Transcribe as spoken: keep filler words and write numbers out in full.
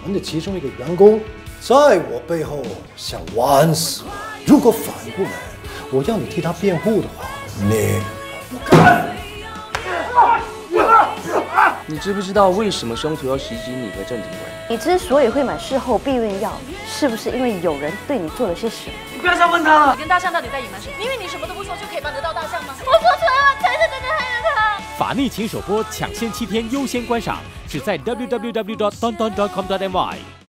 们的其中一个员工在我背后想玩死我。如果反过来，我要你替他辩护的话，你不敢。 你知不知道为什么凶徒要袭击你和郑警官？ 你之所以会买事后避孕药，是不是因为有人对你做了些什么？ 你不要再问他了。 你跟大象到底在隐瞒什么？因为你什么都不说就可以帮得到大象吗？我说出来了，才是真正害了他。 法逆情首播抢先七天优先观赏，只在 w w w dot don don dot com dot m y。